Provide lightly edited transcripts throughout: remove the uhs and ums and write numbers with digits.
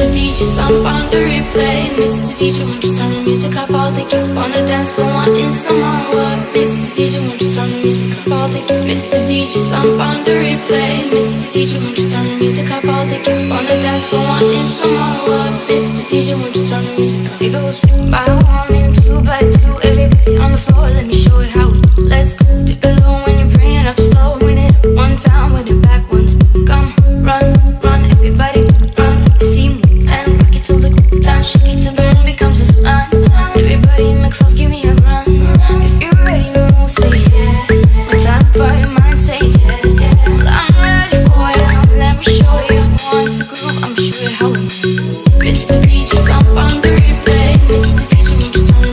Mr. DJ, some on the replay. Mr. DJ, won't you turn the music up? All they keep on the dance floor wanting some more. What? Mr. DJ, won't you turn the music up? All they keep. Mr. DJ, some on the replay. Mr. DJ, won't you turn the music up? All they keep on the dance floor wanting some more. What? Mr. DJ, won't you turn the music up? It goes by one and two by two. Everybody on the floor, let me show you how we do. Let's go dip it low when you bring it up slow. Win it one time with it back once. Come run, run, everybody run. See me and rock it till the ground. Shake it till the moon becomes the sun. Everybody in the club, give me a run. If you're ready to move, say yeah. One time for your mind, say yeah, yeah. Well, I'm ready for you. Come, let me show you. Want to groove, I'm sure how we move. Mr. DJ, jump on the replay. Mr. DJ, won't you turn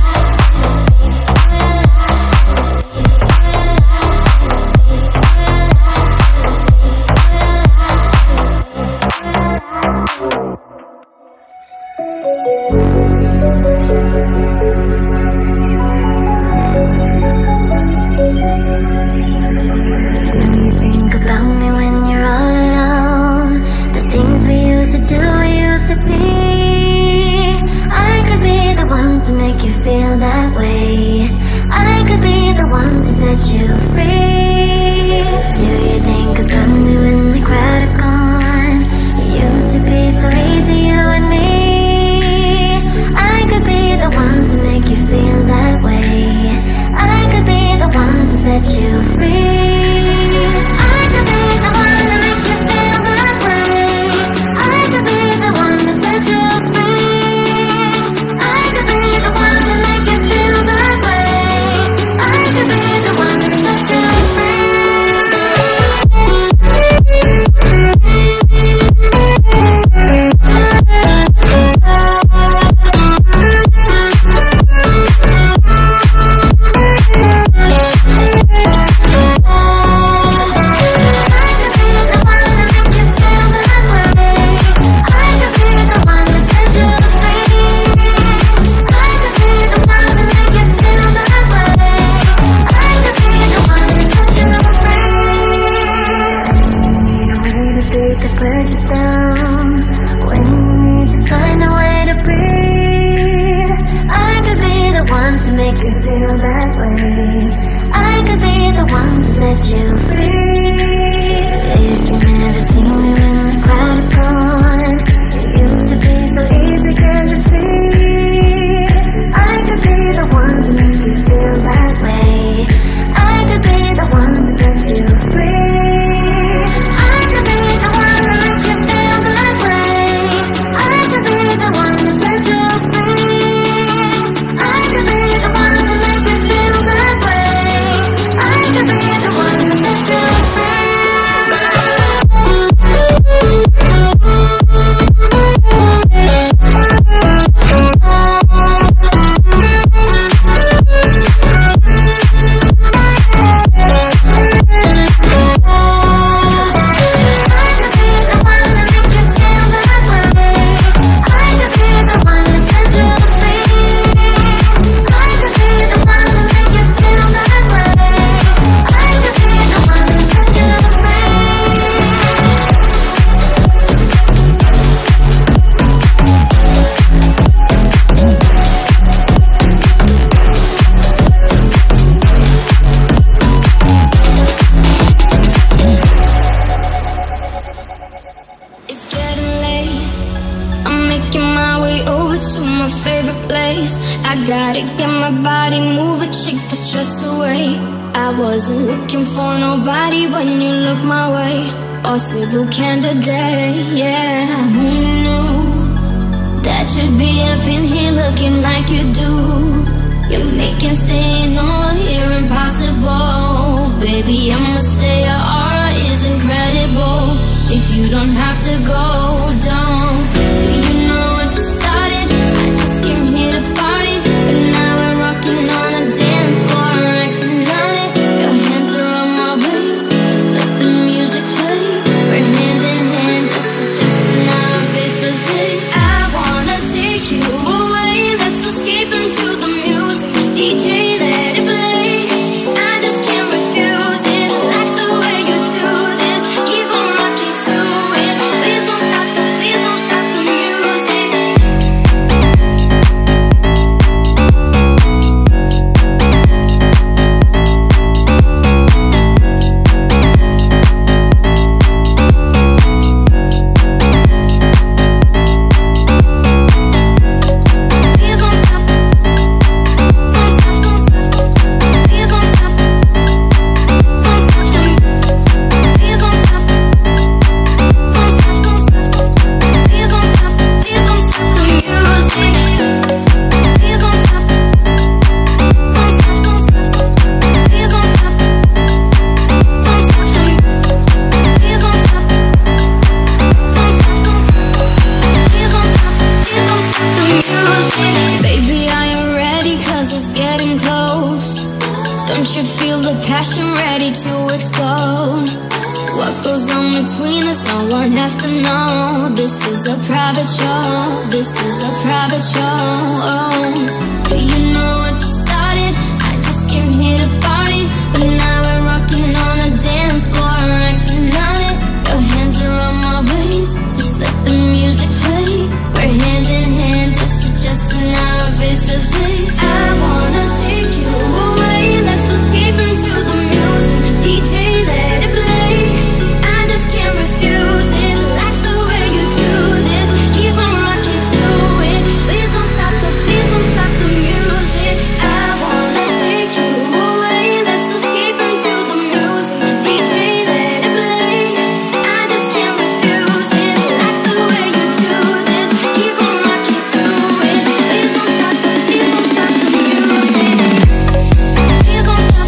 the one that set you body, move it, shake the stress away. I wasn't looking for nobody when you looked my way. Possible candidate, yeah. Who knew that you'd be up in here looking like you do? You're making staying over here impossible. Baby, I must say your aura is incredible. If you don't have to go, don't. Do you know what you started? I just came here to party, but now we're rocking on the dance floor, acting on it. Your hands are on my waist, just let the music play. We're hand in hand, just adjusting our face to face. I wanna take you away, let's escape into the music. DJ, let it play. I just can't refuse it. Like the way you do this, keep on rocking to it. Please don't stop the music. Baby, are you ready? 'Cause it's getting close. Don't you feel the passion ready to explode? What goes on between us, no one has to know. This is a private show. This is a private show. Do you know what you started? I just came here to party, but now we're rocking on the dance floor, acting on it. Your hands are on my waist, just let the music play. We're hand in hand, just adjusting our face to face. I wanna take you away, let's escape into the music. DJ, let it play. I just can't refuse it. Like the way you do this, keep on rocking to it. Please don't stop the music. I wanna take you away, let's escape into the music. DJ, let it play. I just can't refuse it. Like the way you do this, keep on rocking to it. Please don't stop the music. Please don't stop.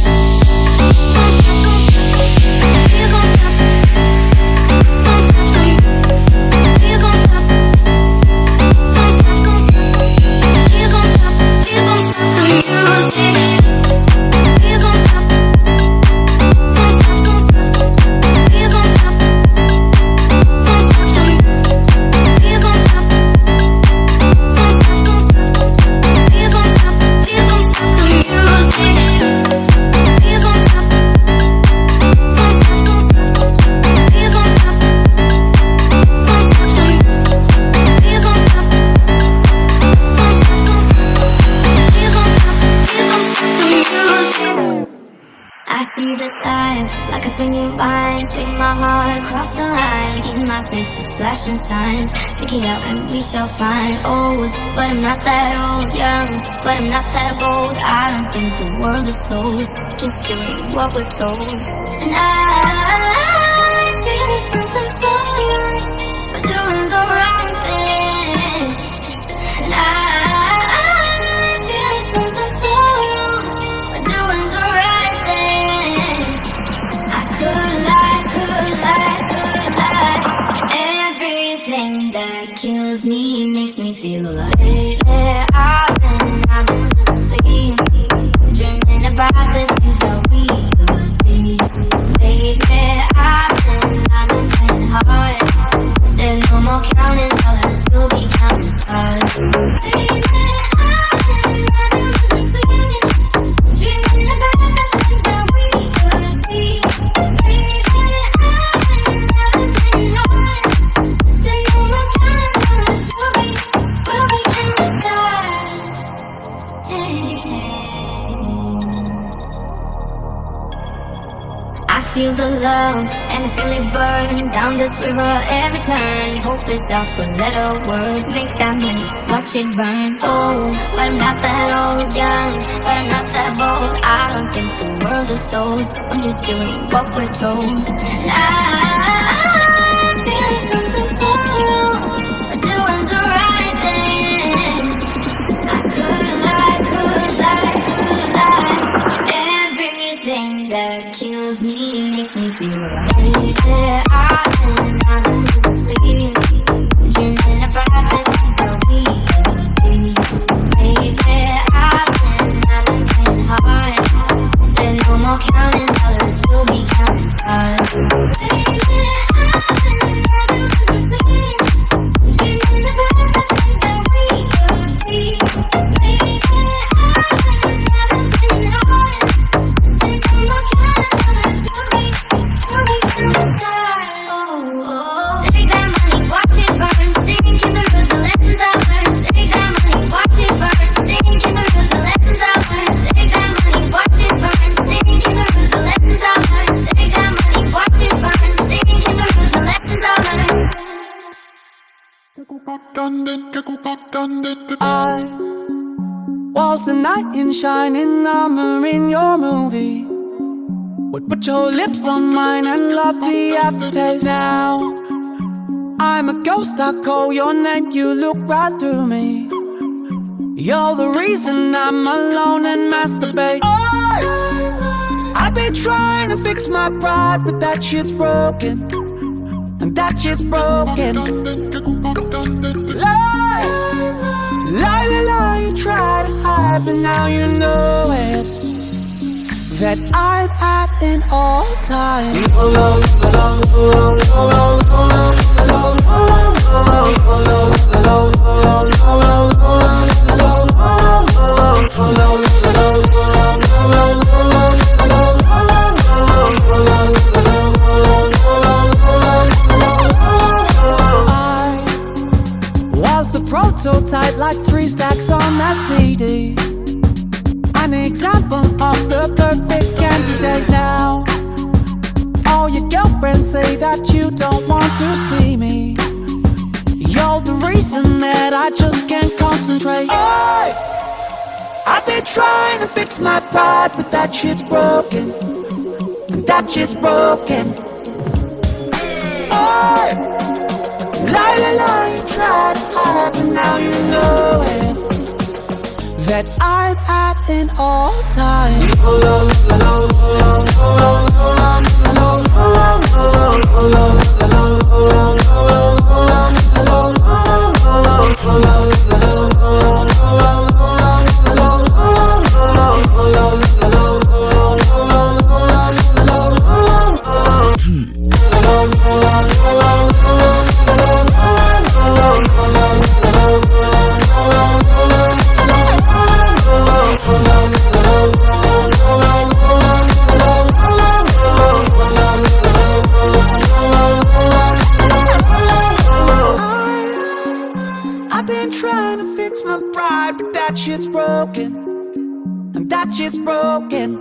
Please don't stop. Don't stop the Please don't stop. Don't stop. Please don't stop. Please don't stop the music. Please don't stop. Don't stop. Please don't stop. Don't stop the Please don't stop. Don't stop. Please don't stop. Please don't stop the music. Please don't stop. Don't stop. Please don't stop. Don't stop the Please don't stop. Don't stop. Please don't stop. Please don't stop the music. I see this life like a swinging vine, swing my heart across the line. In my face is flashing signs, seek it out and we shall find. Old, but I'm not that old. Young, but I'm not that bold. I don't think the world is sold, just doing what we're told. And I feel something so right, but doing the wrong thing. And I feel something so wrong, but doing the right thing. I could lie. Everything that kills me makes me feel lately. I've been losing sleep, dreaming about the things that we could be. Baby, I've been playing hard. Said no more counting dollars, we'll be counting stars. feel the love and I feel it burn down this river every turn. Hope is our four-letter word. Make that money, watch it burn. Oh, but I'm not that old, young, but I'm not that bold. I don't think the world is sold. I'm just doing what we're told. And I'm feeling something so wrong, but doing the right thing. I could lie, could lie, could lie. Everything that kills me makes me feel right. Baby, I've been losing sleep, dreaming about the things that we could be. Baby, I've been playing hard. Said no more counting dollars, we'll be counting stars. Baby, I've been losing sleep, dreaming about the things that we could be. Baby, I've been playing hard. Said no more counting dollars, we'll be counting stars. Take that money, watch it burn. Singing Kid Laroi, the lessons I learned. Take that money, watch it burn. Singing Kid Laroi, the lessons I learned. Take that money, watch it burn. Singing Kid Laroi, the lessons I learned. Take that money, watch it burn. Singing Kid Laroi, the lessons I learned. I was the knight in shining armor in your movie. Would put your lips on mine and love the aftertaste. Now I'm a ghost, I call your name, you look right through me. You're the reason I'm alone and masturbate. I've been trying to fix my pride, but that shit's broken. And that shit's broken. Lie, lie, lie, you try to hide, but now you know it, that I'm at an all-time. Prototype like 3 stacks on that CD. An example of the perfect candidate. Now all your girlfriends say that you don't want to see me. You're the reason that I just can't concentrate. I've been trying to fix my pride, but that shit's broken. And that shit's broken. Lie, lie, lie, you try to hide, but now you know it, that I'm at an all-time. I've been trying to fix my pride, but that shit's broken. And that shit's broken.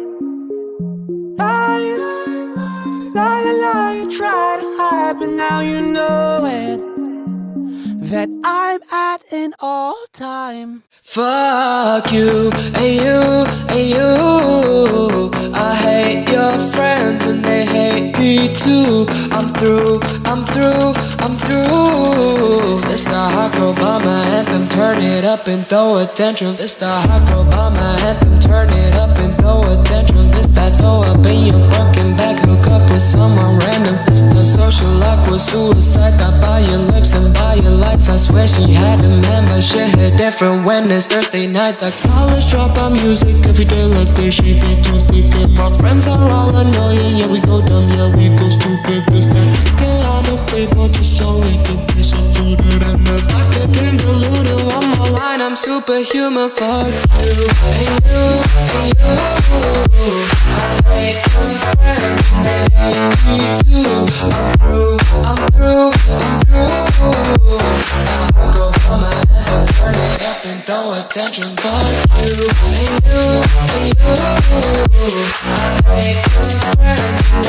Lie, lie, lie, lie, you try to hide, but now you know it, that I'm at an all-time. Fuck you, and you, and you. I hate your friends and they hate me too. I'm through, I'm through, I'm through. This the hot girl by my anthem, turn it up and throw a tantrum. This the hot girl by my anthem, turn it up and throw a tantrum. This that throw up in your broken back, hook up with someone random. This the social awkward suicide, got by your lips and by your lights. I swear she had a man, but shit hit different when it's Thursday night. The college dropout music every day like this, she be too thick. And my friends are all annoying, yeah we go dumb, yeah we go stupid. This that get on the table just so we can be so good. And if I get deluded one more line, I'm superhuman. Fuck you, and you, and you. I hate my friends and they hate me too. I'm through, I'm through, I'm through. Now I go for my anthem, turn it up and throw attention. Fuck you, and you, and you. I hate my friends and they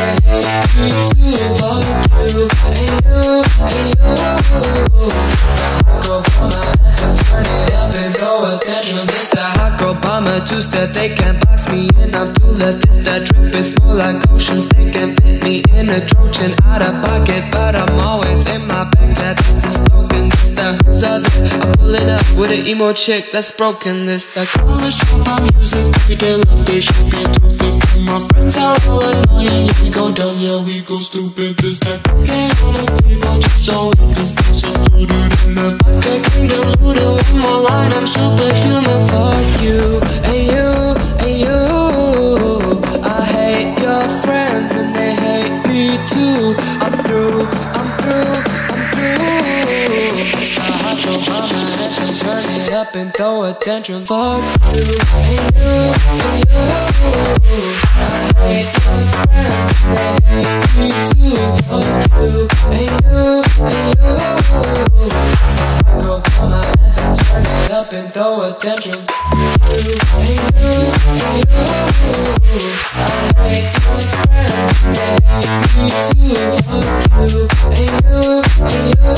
they hate me too. Fuck you, and you, and you. Hot girl bomber, anthem, turn it up and throw attention. This that hot girl bomber, two-step, they can't box me in. I'm too left, this that drip is small like oceans. They can fit me in a Trojan, out of pocket, but I'm always in my bag. Yeah, this the slogan, this that who's out there. I'm pulling up with an emo chick that's broken. This that college dropout music, every day love they should be too thick. My friends are all annoying, yeah we go dumb, yeah we go stupid. This that cocaine on the table just so we can be so polluted in the pocket. Came diluted with more line, I'm superhuman. Fuck you, and you, and you. I hate your friends and they hate me too. I'm through, I'm through, I'm through. It's the hot girl mama anthem, turn it up and throw a tantrum. Fuck you, and you, and you. I hate your friends and they hate me too. Fuck you, and you, and you. Hot girl mama anthem, turn it up and throw a tantrum. You, and you, and you. I hate your friends and they hate me too. Fuck you, and you, and you.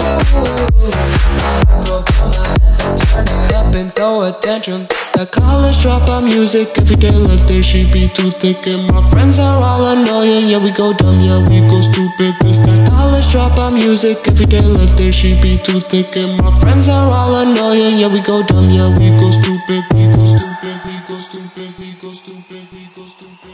Go come on and turn it up and throw a tantrum. The college dropout music, every day like they she be too thick. And my friends are all annoying, yeah we go dumb, yeah we go stupid. This that college dropout music, every day like they she be too thick. And my friends are all annoying, yeah we go dumb, yeah we go stupid. We go stupid, we go stupid, we go stupid, we go stupid.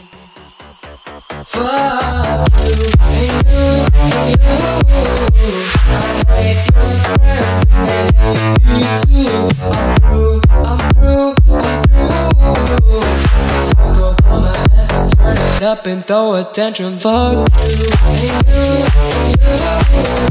Fuck you, and you, and you. I hate your friends and they hate me too. I'm through, I'm through, I'm through. Stop, go on my anthem, turn it up and throw a tantrum. Fuck you, and you, and you.